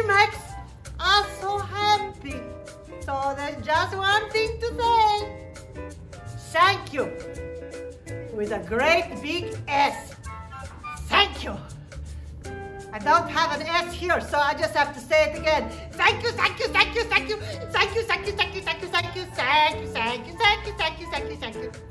makes us so happy. So there's just one thing to say. Thank you. With a great big S. Thank you. I don't have an S here, so I just have to say it again. Thank you, thank you, thank you, thank you, thank you, thank you, thank you, thank you, thank you, thank you, thank you, thank you, thank you, thank you, thank you.